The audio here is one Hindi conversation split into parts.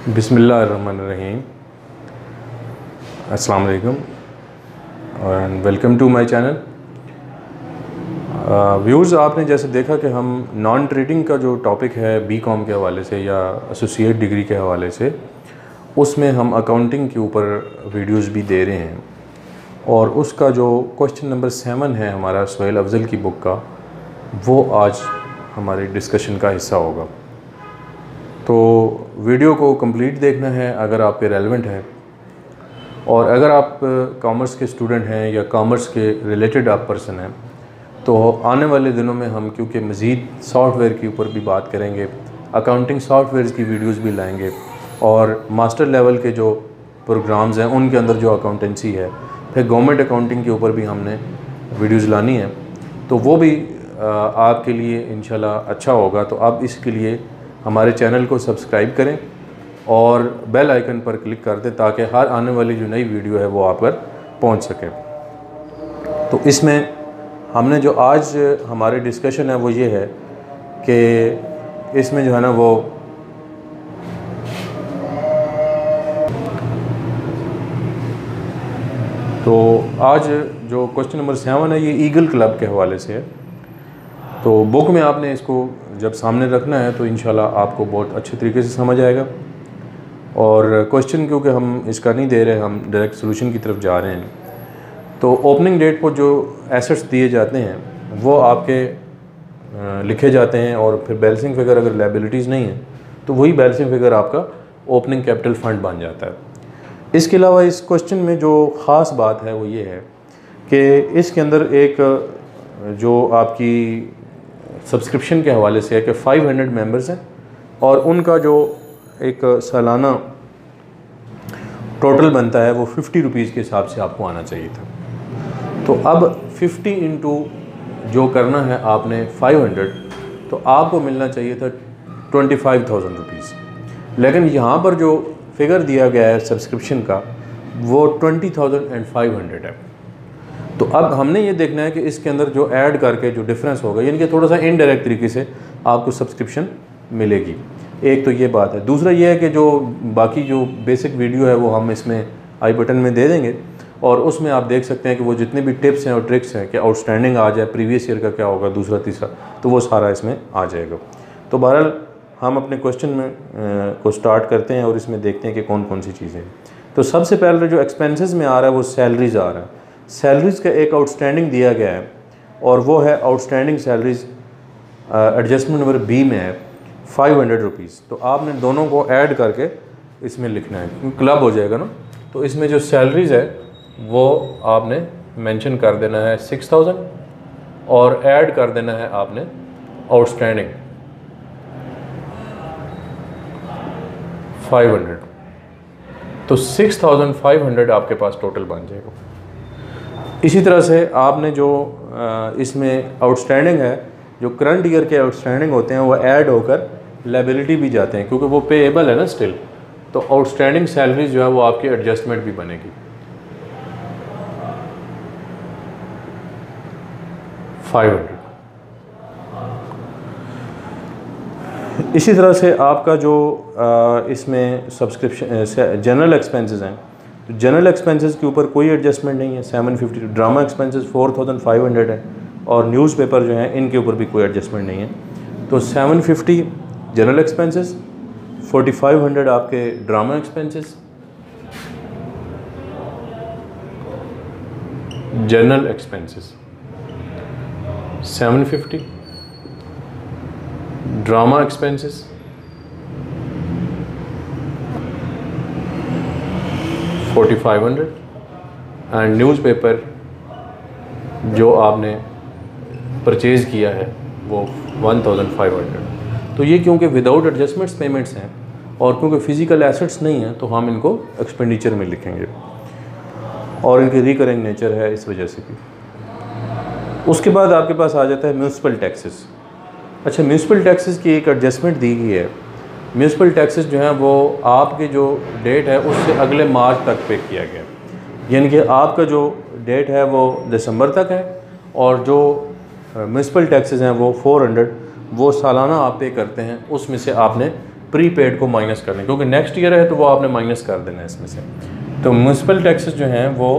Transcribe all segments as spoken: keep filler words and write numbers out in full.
बिस्मिल्लाहिर्रहमानिर्रहीम। अस्सलाम वालेकुम और welcome to my channel. Views, आपने जैसे देखा कि हम नॉन ट्रेडिंग का जो टॉपिक है बी कॉम के हवाले से या एसोसिएट डिग्री के हवाले से, उसमें हम अकाउंटिंग के ऊपर वीडियोस भी दे रहे हैं और उसका जो क्वेश्चन नंबर सेवन है हमारा सुहेल अफजल की बुक का, वो आज हमारे डिस्कशन का हिस्सा होगा। तो वीडियो को कंप्लीट देखना है अगर आपके रेलेवेंट है, और अगर आप कॉमर्स के स्टूडेंट हैं या कॉमर्स के रिलेटेड आप पर्सन हैं, तो आने वाले दिनों में हम क्योंकि मज़ीद सॉफ्टवेयर के ऊपर भी बात करेंगे, अकाउंटिंग सॉफ्टवेयर की वीडियोस भी लाएंगे और मास्टर लेवल के जो प्रोग्राम्स हैं उनके अंदर जो अकाउंटेंसी है, फिर गवर्नमेंट अकाउंटिंग के ऊपर भी हमने वीडियोस लानी है, तो वो भी आपके लिए इंशाल्लाह अच्छा होगा। तो आप इसके लिए हमारे चैनल को सब्सक्राइब करें और बेल आइकन पर क्लिक कर दें ताकि हर आने वाली जो नई वीडियो है वो आप पर पहुंच सके। तो इसमें हमने जो आज हमारे डिस्कशन है वो ये है कि इसमें जो है ना वो तो आज जो क्वेश्चन नंबर सेवन है ये ईगल क्लब के हवाले से है। तो बुक में आपने इसको जब सामने रखना है तो इंशाल्लाह आपको बहुत अच्छे तरीके से समझ आएगा। और क्वेश्चन क्योंकि हम इसका नहीं दे रहे, हम डायरेक्ट सोल्यूशन की तरफ जा रहे हैं। तो ओपनिंग डेट पर जो एसेट्स दिए जाते हैं वो आपके लिखे जाते हैं, और फिर बैलेंसिंग फिगर अगर लायबिलिटीज़ नहीं है तो वही बैलेंसिंग फिगर आपका ओपनिंग कैपिटल फंड बन जाता है। इसके अलावा इस क्वेश्चन में जो ख़ास बात है वो ये है कि इसके अंदर एक जो आपकी सब्सक्रिप्शन के हवाले से है कि पाँच सौ मेंबर्स हैं और उनका जो एक सालाना टोटल बनता है वो फिफ्टी रुपीज़ के हिसाब से आपको आना चाहिए था। तो अब फिफ्टी इंटू जो करना है आपने फाइव हंड्रेड, तो आपको मिलना चाहिए था ट्वेंटी फाइव थाउजेंड रुपीज़। लेकिन यहाँ पर जो फिगर दिया गया है सब्सक्रिप्शन का वो twenty thousand and five hundred है। तो अब हमने ये देखना है कि इसके अंदर जो ऐड करके जो डिफरेंस होगा, यानी कि थोड़ा सा इनडायरेक्ट तरीके से आपको सब्सक्रिप्शन मिलेगी। एक तो ये बात है। दूसरा ये है कि जो बाकी जो बेसिक वीडियो है वो हम इसमें आई बटन में दे देंगे और उसमें आप देख सकते हैं कि वो जितने भी टिप्स हैं और ट्रिक्स हैं कि आउटस्टैंडिंग आ जाए, प्रीवियस ईयर का क्या होगा, दूसरा तीसरा, तो वो सारा इसमें आ जाएगा। तो बहरहाल हम अपने क्वेश्चन में आ, को स्टार्ट करते हैं और इसमें देखते हैं कि कौन कौन सी चीज़ें हैं। तो सबसे पहले जो एक्सपेंसेस में आ रहा है वो सैलरीज आ रहा है। सैलरीज़ का एक आउटस्टैंडिंग दिया गया है और वो है outstanding salaries adjustment number B में है फाइव हंड्रेड रुपीज़। तो आपने दोनों को ऐड करके इसमें लिखना है क्योंकि क्लब हो जाएगा ना। तो इसमें जो सैलरीज़ है वो आपने मेंशन कर देना है सिक्स थाउजेंड और ऐड कर देना है आपने आउटस्टैंडिंग फाइव हंड्रेड। तो सिक्स थाउजेंड फाइव हंड्रेड आपके पास टोटल बन जाएगा। इसी तरह से आपने जो इसमें आउटस्टैंडिंग है, जो करंट ईयर के आउटस्टैंडिंग होते हैं वो ऐड होकर लायबिलिटी भी जाते हैं क्योंकि वो पेएबल है ना स्टिल। तो आउटस्टैंडिंग सैलरी जो है वो आपकी एडजस्टमेंट भी बनेगी फाइव हंड्रेड। इसी तरह से आपका जो इसमें सब्सक्रिप्शन जनरल एक्सपेंसेस हैं, तो जनरल एक्सपेंसेस के ऊपर कोई एडजस्टमेंट नहीं है, seven fifty. Drama expenses four thousand five hundred है और न्यूज़पेपर जो हैं इनके ऊपर भी कोई एडजस्टमेंट नहीं है। तो seven fifty general expenses, forty five hundred आपके drama expenses, general expenses seven fifty, drama expenses forty five hundred and newspaper जो आपने परचेज़ किया है वो वन थाउजेंड फाइव हंड्रेड। तो ये क्योंकि विदाउट एडजस्टमेंट्स पेमेंट्स हैं और क्योंकि फ़िज़िकल एसेट्स नहीं हैं तो हम इनको एक्सपेंडिचर में लिखेंगे और इनकी रिकरिंग नेचर है इस वजह से भी। उसके बाद आपके पास आ जाता है म्यूनसिपल टैक्सेस। अच्छा, म्यूनसिपल टैक्सेस की एक एडजस्टमेंट दी गई है। म्यूनसिपल टैक्सेस जो हैं वो आपके जो डेट है उससे अगले मार्च तक पे किया गया, यानी कि आपका जो डेट है वो दिसंबर तक है और जो म्यूनसिपल टैक्सेस हैं वो फोर हंड्रेड वो सालाना आप पे करते हैं, उसमें से आपने प्री पेड को माइनस कर लें, क्योंकि नेक्स्ट ईयर है तो वो आपने माइनस कर देना है इसमें से। तो म्यूनसिपल टैक्सेस जो हैं वो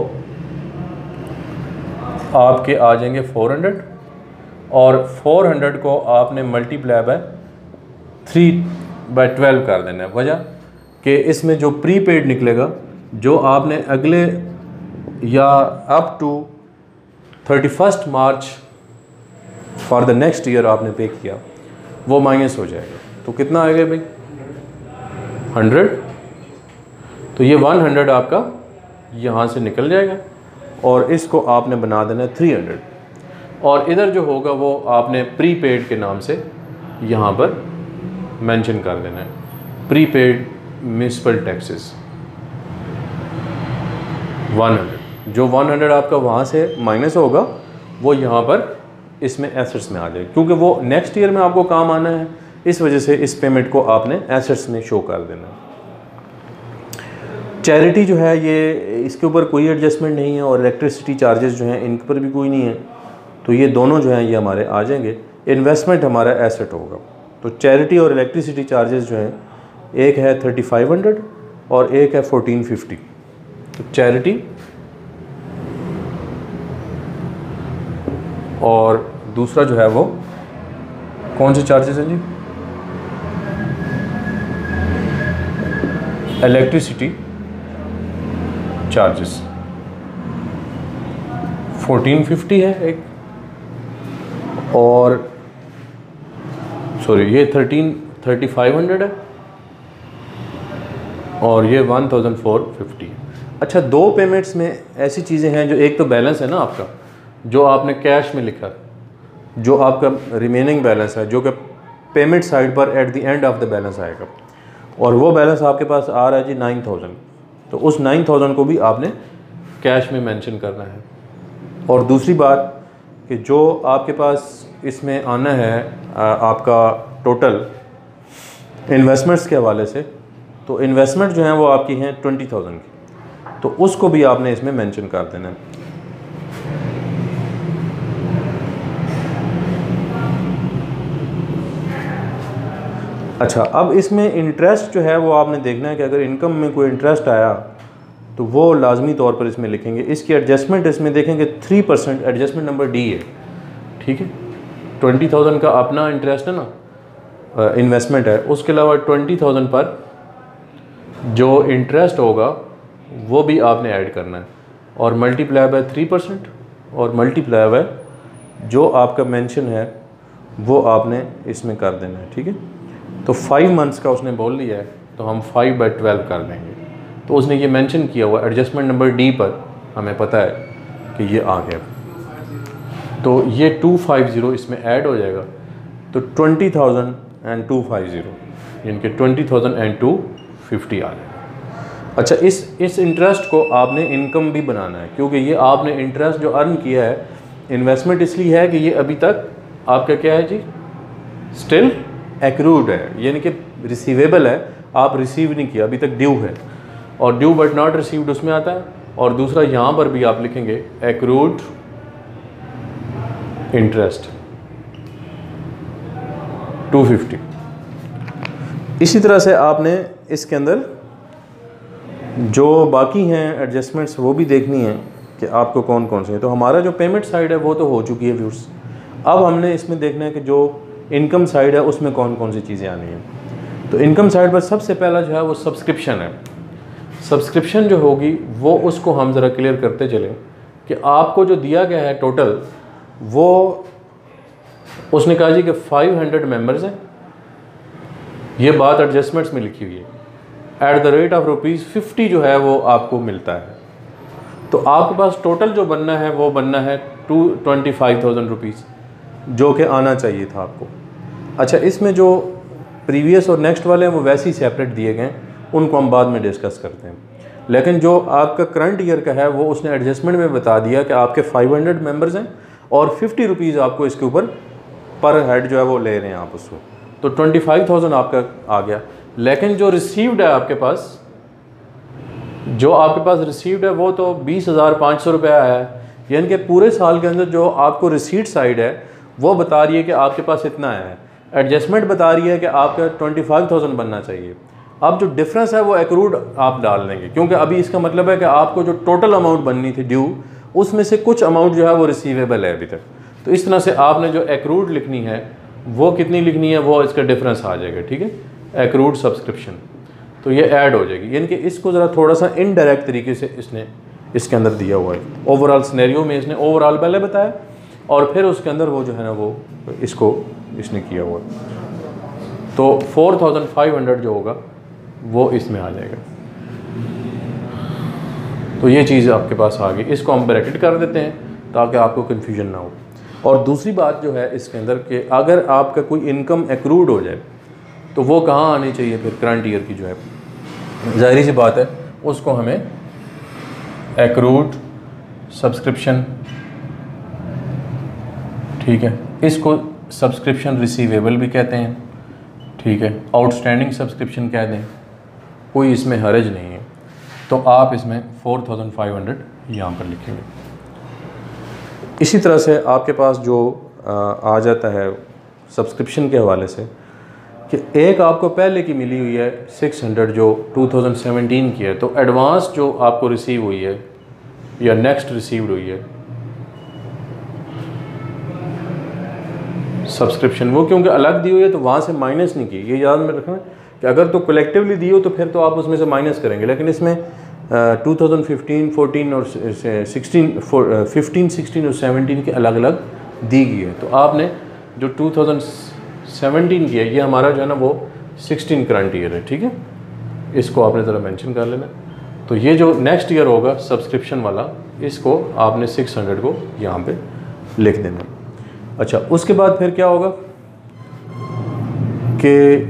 आपके आ जाएंगे फोर हंड्रेड, और फोर हंड्रेड को आपने multiply by three by twelve कर देना है। वजह कि इसमें जो प्री पेड निकलेगा, जो आपने अगले या up to thirty first March for the next year आपने पे किया, वो माइनस हो जाएगा। तो कितना आएगा भाई? हंड्रेड। तो ये वन हंड्रेड आपका यहाँ से निकल जाएगा, और इसको आपने बना देना है थ्री हंड्रेड, और इधर जो होगा वो आपने प्री पेड के नाम से यहाँ पर मेंशन कर देना है, pre paid municipal taxes one hundred. जो वन हंड्रेड आपका वहाँ से माइनस होगा वो यहाँ पर इसमें एसेट्स में आ जाएगा, क्योंकि वो नेक्स्ट ईयर में आपको काम आना है, इस वजह से इस पेमेंट को आपने एसेट्स में शो कर देना है। चैरिटी जो है ये इसके ऊपर कोई एडजस्टमेंट नहीं है, और इलेक्ट्रिसिटी चार्जेस जो हैं इनके पर भी कोई नहीं है, तो ये दोनों जो हैं ये हमारे आ जाएंगे। इन्वेस्टमेंट हमारा एसेट होगा। तो चैरिटी और इलेक्ट्रिसिटी चार्जेस जो हैं, एक है थर्टी फाइव हंड्रेड और एक है फोर्टीन फिफ्टी। तो चैरिटी और दूसरा जो है वो कौन से चार्जेस हैं जी? इलेक्ट्रिसिटी चार्जेस फोर्टीन फिफ्टी है एक, और सॉरी ये थर्टीन थर्टी फाइव हंड्रेड है, और ये वन थाउजेंड फोर फिफ्टी। अच्छा, दो पेमेंट्स में ऐसी चीज़ें हैं, जो एक तो बैलेंस है ना आपका, जो आपने कैश में लिखा, जो आपका रिमेनिंग बैलेंस है, जो कि पेमेंट साइड पर at the end of the balance आएगा, और वो बैलेंस आपके पास आ रहा है जी नाइन थाउजेंड। तो उस नाइन थाउजेंड को भी आपने कैश में मेंशन करना है। और दूसरी बात कि जो आपके पास इसमें आना है आपका टोटल इन्वेस्टमेंट्स के हवाले से, तो इन्वेस्टमेंट जो हैं वो आपकी हैं ट्वेंटी थाउजेंड की, तो उसको भी आपने इसमें मेंशन कर देना है। अच्छा, अब इसमें इंटरेस्ट जो है वो आपने देखना है कि अगर इनकम में कोई इंटरेस्ट आया तो वो लाजमी तौर पर इसमें लिखेंगे। इसकी एडजस्टमेंट इसमें देखेंगे three percent, adjustment number D है, ठीक है। ट्वेंटी थाउजेंड का अपना इंटरेस्ट है ना, इन्वेस्टमेंट है, उसके अलावा ट्वेंटी थाउजेंड पर जो इंटरेस्ट होगा वो भी आपने ऐड करना है, और मल्टीप्लाई बाय थ्री परसेंट और मल्टीप्लाई बाय जो आपका मेंशन है वो आपने इसमें कर देना है, ठीक है। तो फाइव मंथ्स का उसने बोल लिया है, तो हम फाइव बाई ट्वेल्व कर देंगे। तो उसने ये मेंशन किया हुआ एडजस्टमेंट नंबर डी पर, हमें पता है कि ये आ गया, तो ये टू फाइव ज़ीरो इसमें ऐड हो जाएगा। तो twenty thousand and two five zero यानी कि twenty thousand and two fifty आ जाएगा। अच्छा, इस इस इंटरेस्ट को आपने इनकम भी बनाना है, क्योंकि ये आपने इंटरेस्ट जो अर्न किया है, इन्वेस्टमेंट इसलिए है कि ये अभी तक आपका क्या है जी, स्टिल एक्रूड है, यानी कि रिसीवेबल है, आप रिसीव नहीं किया, अभी तक ड्यू है, और ड्यू बट नॉट रिसीव्ड उसमें आता है। और दूसरा यहाँ पर भी आप लिखेंगे एक्रूड इंटरेस्ट टू फिफ्टी। इसी तरह से आपने इसके अंदर जो बाकी हैं एडजस्टमेंट्स वो भी देखनी है कि आपको कौन कौन से हैं। तो हमारा जो पेमेंट साइड है वो तो हो चुकी है व्यूअर्स। अब हमने इसमें देखना है कि जो इनकम साइड है उसमें कौन कौन सी चीज़ें आनी हैं। तो इनकम साइड पर सबसे पहला जो है वो सब्सक्रिप्शन है। सब्सक्रिप्शन जो होगी वो उसको हम ज़रा क्लियर करते चलें कि आपको जो दिया गया है टोटल, वो उसने कहा जी कि फाइव हंड्रेड मेंबर्स हैं, ये बात एडजस्टमेंट्स में लिखी हुई है। At the rate of rupees fifty जो है वो आपको मिलता है। तो आपके पास टोटल जो बनना है वो बनना है two twenty five thousand rupees, जो कि आना चाहिए था आपको। अच्छा, इसमें जो प्रीवियस और नेक्स्ट वाले हैं वो वैसे ही सेपरेट दिए गए, उनको हम बाद में डिस्कस करते हैं। लेकिन जो आपका करंट ईयर का है वो उसने एडजस्टमेंट में बता दिया कि आपके फाइव हंड्रेड मेंबर्स हैं और फिफ्टी रुपीज़ आपको इसके ऊपर पर हेड जो है वो ले रहे हैं आप उसको। तो ट्वेंटी फाइव थाउजेंड आपका आ गया। लेकिन जो रिसीव्ड है आपके पास, जो आपके पास रिसीव्ड है वो तो बीस हज़ार पाँच सौ रुपये आया है, यानी कि पूरे साल के अंदर जो आपको रिसीट साइड है वो बता रही है कि आपके पास इतना आया है। एडजस्टमेंट बता रही है कि आपका ट्वेंटी फाइव थाउजेंड बनना चाहिए। अब जो डिफरेंस है वो एक्रूड आप डाल देंगे, क्योंकि अभी इसका मतलब है कि आपको जो टोटल अमाउंट बननी थी ड्यू, उसमें से कुछ अमाउंट जो है वो रिसीवेबल है अभी तक। तो इस तरह से आपने जो एक्रूड लिखनी है वो कितनी लिखनी है, वो इसका डिफरेंस आ जाएगा, ठीक है, एक्रूड सब्सक्रिप्शन। तो ये ऐड हो जाएगी, यानी कि इसको ज़रा थोड़ा सा इनडायरेक्ट तरीके से इसने इसके अंदर दिया हुआ है। ओवरऑल सिनेरियो में इसने ओवरऑल पहले बताया और फिर उसके अंदर वो जो है ना वो इसको इसने किया हुआ है। तो फोर थाउजेंड फाइव हंड्रेड जो होगा वो इसमें आ जाएगा। तो ये चीज़ आपके पास आ गई, इसको हम ब्रैकेट कर देते हैं ताकि आपको कन्फ्यूजन ना हो। और दूसरी बात जो है इसके अंदर कि अगर आपका कोई इनकम एक्रूड हो जाए तो वो कहाँ आनी चाहिए फिर, करंट ईयर की जो है, ज़ाहिर सी बात है उसको हमें एक्रूड सब्सक्रिप्शन, ठीक है, इसको सब्सक्रिप्शन रिसीवेबल भी कहते हैं, ठीक है, आउटस्टैंडिंग सब्सक्रिप्शन कह दें, कोई इसमें हर्ज नहीं है। तो आप इसमें फोर थाउजेंड फाइव हंड्रेड यहाँ पर लिखेंगे। इसी तरह से आपके पास जो आ जाता है सब्सक्रिप्शन के हवाले से कि एक आपको पहले की मिली हुई है सिक्स हंड्रेड जो टू थाउजेंड सेवेंटीन की है, तो एडवांस जो आपको रिसीव हुई है या नेक्स्ट रिसीव्ड हुई है सब्सक्रिप्शन, वो क्योंकि अलग दी हुई है तो वहाँ से माइनस नहीं की, ये याद में रखना कि अगर तो कलेक्टिवली दी हो तो फिर तो आप उसमें से माइनस करेंगे, लेकिन इसमें टू थाउजेंड फिफ्टीन, फोर्टीन और सिक्सटीन, फिफ्टीन, सिक्सटीन और सेवेंटीन के अलग अलग दी गई है। तो आपने जो टू थाउजेंड सेवेंटीन की है ये हमारा जो है ना वो सिक्सटीन करंट ईयर है, ठीक है, इसको आपने ज़रा मेंशन कर लेना। तो ये जो नेक्स्ट ईयर होगा सब्सक्रिप्शन वाला, इसको आपने सिक्स हंड्रेड को यहाँ पे लिख देना। अच्छा, उसके बाद फिर क्या होगा कि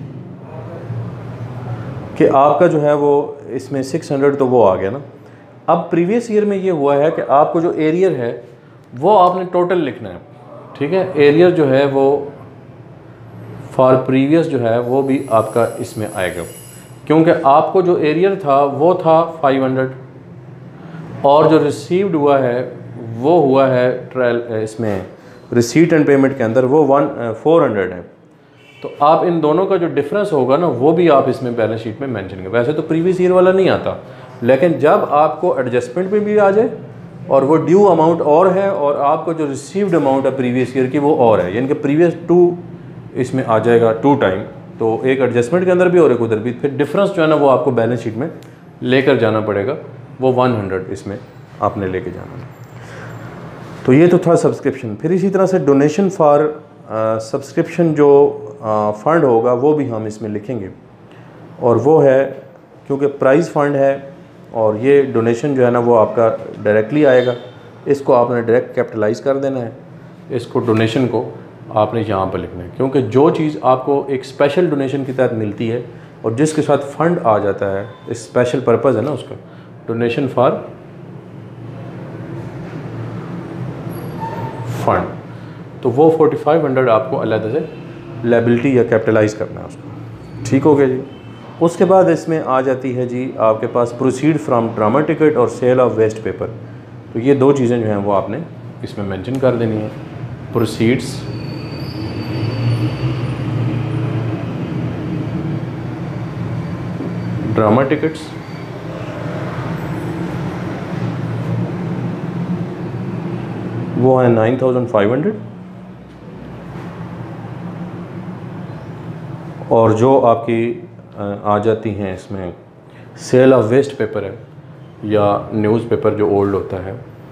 कि आपका जो है वो इसमें सिक्स हंड्रेड तो वो आ गया ना। अब प्रीवियस ईयर में ये हुआ है कि आपको जो एरियर है वो आपने टोटल लिखना है, ठीक है, एरियर जो है वो फॉर प्रीवियस जो है वो भी आपका इसमें आएगा, क्योंकि आपको जो एरियर था वो था फाइव हंड्रेड और जो रिसीव्ड हुआ है वो हुआ है ट्रायल इसमें रिसीट एंड पेमेंट के अंदर वो वन फोर हंड्रेड है। तो आप इन दोनों का जो डिफरेंस होगा ना वो भी आप इसमें बैलेंस शीट में मेंशन करें। वैसे तो प्रीवियस ईयर वाला नहीं आता, लेकिन जब आपको एडजस्टमेंट में भी आ जाए और वो ड्यू अमाउंट और है और आपको जो रिसीव्ड अमाउंट है प्रीवियस ईयर की वो और है, यानी कि प्रीवियस टू इसमें आ जाएगा टू टाइम, तो एक एडजस्टमेंट के अंदर भी और एक उधर भी, फिर डिफरेंस जो है ना वो आपको बैलेंस शीट में लेकर जाना पड़ेगा, वो वन हंड्रेड इसमें आपने लेके जाना है। तो ये तो था सब्सक्रिप्शन। फिर इसी तरह से डोनेशन फॉर सब्सक्रिप्शन जो फ़ंड uh, होगा वो भी हम इसमें लिखेंगे, और वो है क्योंकि प्राइज़ फ़ंड है और ये डोनेशन जो है ना वो आपका डायरेक्टली आएगा, इसको आपने डायरेक्ट कैपिटलाइज कर देना है, इसको डोनेशन को आपने यहाँ पर लिखना है, क्योंकि जो चीज़ आपको एक स्पेशल डोनेशन की तहत मिलती है और जिसके साथ फ़ंड आ जाता है, इस स्पेशल पर्पज़ है ना उसका, डोनेशन फॉर फंड, तो वो फोर्टी फाइव हंड्रेड आपको अलग से लायबिलिटी या कैपिटलाइज करना है उसको, ठीक हो गया जी। उसके बाद इसमें आ जाती है जी आपके पास प्रोसीड फ्रॉम ड्रामा टिकट और सेल ऑफ वेस्ट पेपर। तो ये दो चीज़ें जो हैं वो आपने इसमें मेंशन कर देनी है। प्रोसीड्स ड्रामा टिकट्स वो है नाइन थाउजेंड फाइव हंड्रेड, और जो आपकी आ जाती हैं इसमें सेल ऑफ वेस्ट पेपर है या न्यूज़पेपर जो ओल्ड होता है,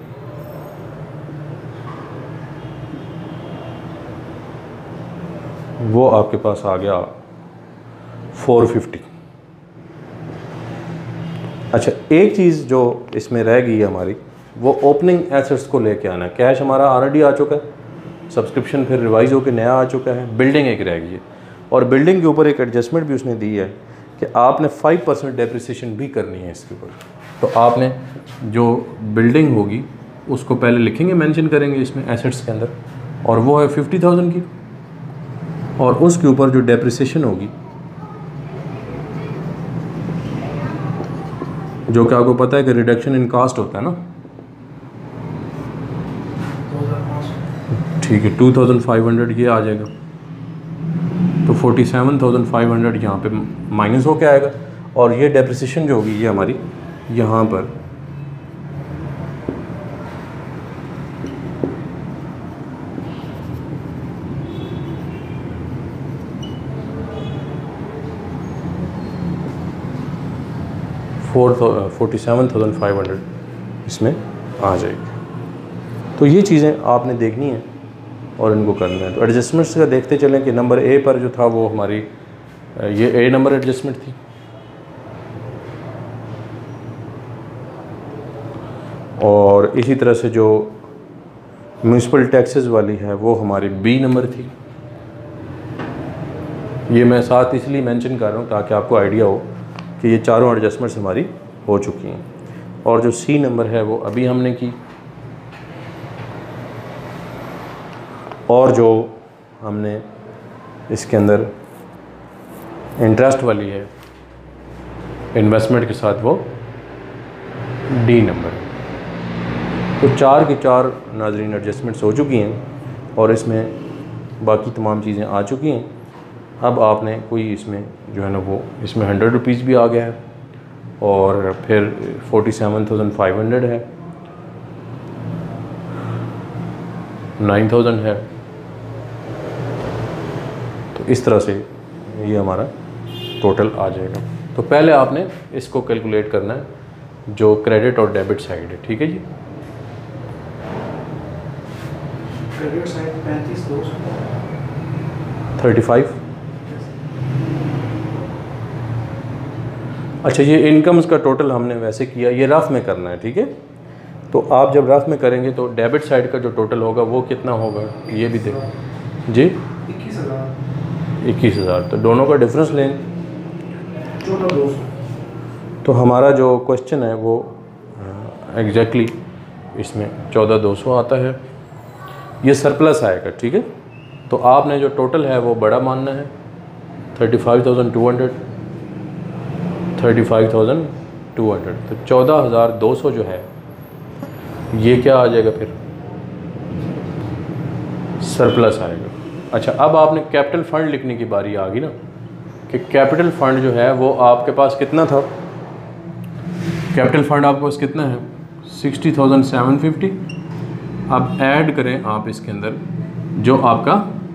वो आपके पास आ गया फोर फिफ्टी। अच्छा, एक चीज़ जो इसमें रह गई है हमारी, वो ओपनिंग एसेट्स को लेके आना है। कैश हमारा ऑलरेडी आ चुका है, सब्सक्रिप्शन फिर रिवाइज होकर नया आ चुका है, बिल्डिंग एक रह गई है, और बिल्डिंग के ऊपर एक एडजस्टमेंट भी उसने दी है कि आपने फाइव परसेंट डेप्रिसिएशन भी करनी है इसके ऊपर। तो आपने जो बिल्डिंग होगी उसको पहले लिखेंगे, मेंशन करेंगे इसमें एसेट्स के अंदर, और वो है फिफ्टी थाउजेंड की, और उसके ऊपर जो डेप्रिसिएशन होगी, जो कि आपको पता है कि रिडक्शन इन कास्ट होता है ना, ठीक है, टू थाउजेंड फाइव हंड्रेड ये आ जाएगा। तो forty seven thousand five hundred यहाँ पे माइनस होके आएगा, और ये डेप्रिसिएशन जो होगी ये हमारी यहाँ पर four forty seven thousand five hundred इसमें आ जाएगी। तो ये चीज़ें आपने देखनी है और इनको करना है। तो एडजस्टमेंट्स का देखते चलें कि नंबर ए पर जो था वो हमारी ये ए नंबर एडजस्टमेंट थी, और इसी तरह से जो म्यूनसिपल टैक्सेस वाली है वो हमारी बी नंबर थी। ये मैं साथ इसलिए मेंशन कर रहा हूँ ताकि आपको आइडिया हो कि ये चारों एडजस्टमेंट्स हमारी हो चुकी हैं। और जो सी नंबर है वो अभी हमने की, और जो हमने इसके अंदर इंटरेस्ट वाली है इन्वेस्टमेंट के साथ वो डी नंबर है। तो चार की चार नाजरीन एडजस्टमेंट्स हो चुकी हैं और इसमें बाकी तमाम चीज़ें आ चुकी हैं। अब आपने कोई इसमें जो है ना वो इसमें हंड्रेड रुपीज़ भी आ गया है, और फिर forty seven thousand five hundred है, नाइन थाउजेंड है। तो इस तरह से ये हमारा टोटल आ जाएगा। तो पहले आपने इसको कैलकुलेट करना है जो क्रेडिट और डेबिट साइड है, ठीक है जी। क्रेडिट साइड पैंतीस दो सौ थर्टी फाइव। अच्छा, ये इनकम्स का टोटल हमने वैसे किया, ये रफ में करना है, ठीक है। तो आप जब रफ में करेंगे तो डेबिट साइड का जो टोटल होगा वो कितना होगा ये भी देखें जी, इक्कीस हज़ार इक्कीस हज़ार। तो दोनों का डिफरेंस लें चौदह दो सौ। तो हमारा जो क्वेश्चन है वो एग्जैक्टली इसमें चौदह दो सौ आता है, ये सरप्लस आएगा, ठीक है। तो आपने जो टोटल है वो बड़ा मानना है, thirty five thousand two hundred, thirty five thousand two hundred. तो चौदह हज़ार दो सौ जो है ये क्या आ जाएगा, फिर सरप्लस आएगा। अच्छा, अब आपने कैपिटल फ़ंड लिखने की बारी आ गई ना, कि कैपिटल फ़ंड जो है वो आपके पास कितना था। कैपिटल फ़ंड आपके पास कितना है, सिक्सटी थाउजेंड सेवन फिफ्टी। अब ऐड करें आप इसके अंदर जो आपका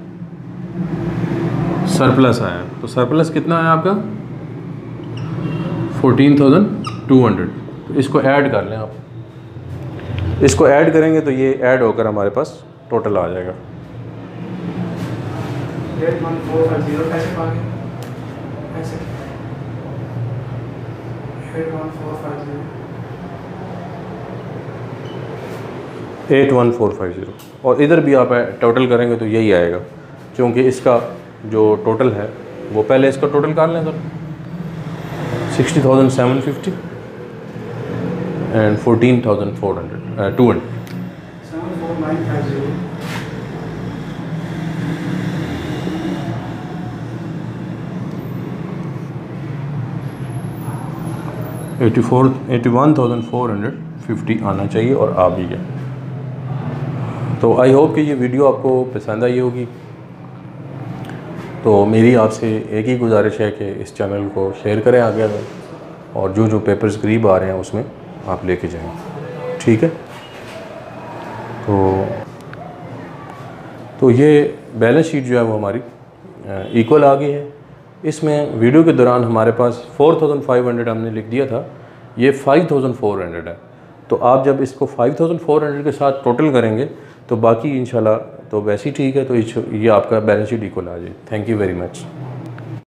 सरप्लस आया, तो सरप्लस कितना है आपका, फोर्टीन थाउजेंड टू हंड्रेड। तो इसको ऐड कर लें आप, इसको ऐड करेंगे तो ये ऐड होकर हमारे पास टोटल आ जाएगा। Eight one four five zero कैसे पा गए, ऐसे eight one four five zero eight one four five zero, और इधर भी आप टोटल करेंगे तो यही आएगा, क्योंकि इसका जो टोटल है वो पहले इसका टोटल कर लें sir, sixty thousand seven fifty and fourteen thousand four hundred two hundred seven four nine five zero. Eighty four eighty one thousand four hundred fifty आना चाहिए, और आ भी गया। तो आई होप कि ये वीडियो आपको पसंद आई होगी। तो मेरी आपसे एक ही गुजारिश है कि इस चैनल को शेयर करें आगे, और जो जो पेपर्स करीब आ रहे हैं उसमें आप लेके जाएं, ठीक है। तो तो ये बैलेंस शीट जो है वो हमारी इक्वल आ गई है। इसमें वीडियो के दौरान हमारे पास फोर थाउजेंड फाइव हंड्रेड हमने लिख दिया था, ये फाइव थाउजेंड फोर हंड्रेड है। तो आप जब इसको फाइव थाउजेंड फोर हंड्रेड के साथ टोटल करेंगे तो बाकी इंशाल्लाह तो वैसे ही ठीक है। तो ये आपका बैलेंस शीट इक्वल आ जाए। Thank you very much.